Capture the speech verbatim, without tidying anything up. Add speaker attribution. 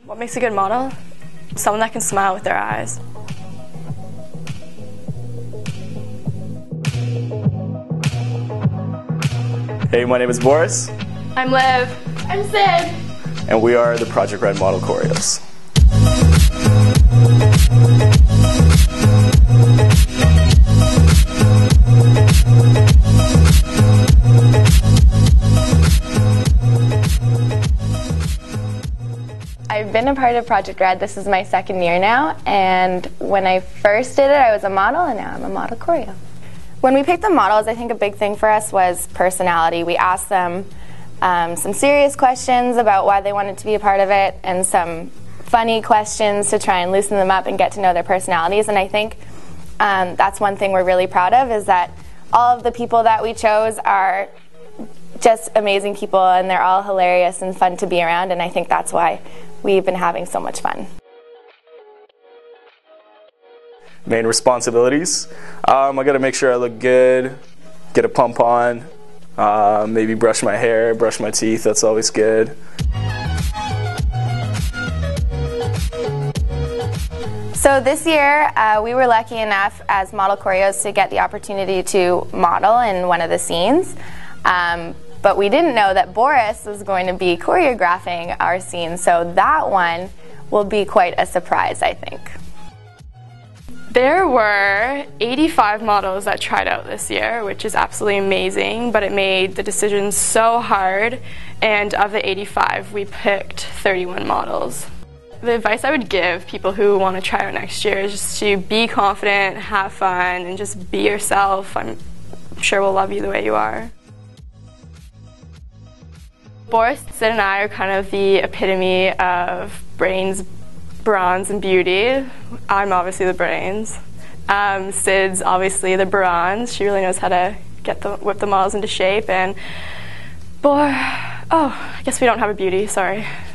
Speaker 1: What makes a good model? Someone that can smile with their eyes.
Speaker 2: Hey, my name is Boris.
Speaker 1: I'm Liv.
Speaker 3: I'm Sid.
Speaker 2: And we are the Project Red Model Choreos.
Speaker 3: I've been a part of Project Red. This is my second year now, and when I first did it, I was a model, and now I'm a model choreo. When we picked the models, I think a big thing for us was personality. We asked them um, some serious questions about why they wanted to be a part of it, and some funny questions to try and loosen them up and get to know their personalities. And I think um, that's one thing we're really proud of, is that all of the people that we chose are just amazing people, and they're all hilarious and fun to be around, and I think that's why we've been having so much fun.
Speaker 2: Main responsibilities. Um, I gotta make sure I look good, get a pump on, uh, maybe brush my hair, brush my teeth, that's always good.
Speaker 3: So this year, uh, we were lucky enough as model choreos to get the opportunity to model in one of the scenes. Um, But we didn't know that Boris was going to be choreographing our scene, so that one will be quite a surprise, I think.
Speaker 1: There were eighty-five models that tried out this year, which is absolutely amazing, but it made the decision so hard, and of the eighty-five, we picked thirty-one models. The advice I would give people who want to try out next year is just to be confident, have fun, and just be yourself. I'm sure we'll love you the way you are. Boris, Sid, and I are kind of the epitome of brains, bronze, and beauty. I'm obviously the brains. Um, Sid's obviously the bronze. She really knows how to get the, whip the models into shape. And boy, oh, I guess we don't have a beauty, sorry.